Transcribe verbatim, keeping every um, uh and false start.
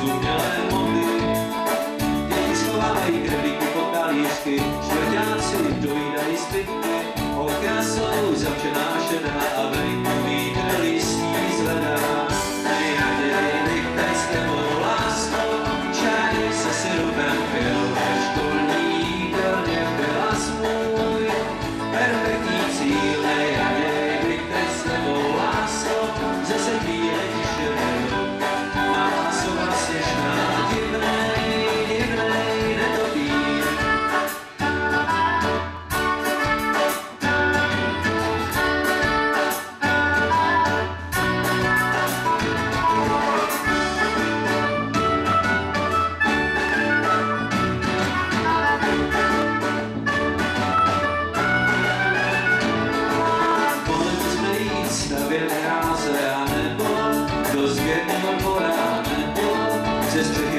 rozumělé moty. Děti schovávají krblíky pod talířky, čtvrťáci dojídají zbytky, okna jsou zavřená šedá a venku vítr listí zvedá. Nejraději bych teď s tebou, lásko, čaj se syrupem pil, ve školní jídelně byla smůj perfektní cíl. Nejraději bych teď s tebou, lásko, zase chvíle tiše byl. Má sova sněžná, divnej, divnej netopír. Stavět hráze a nebo do zvědného dvora, nebo ze střechy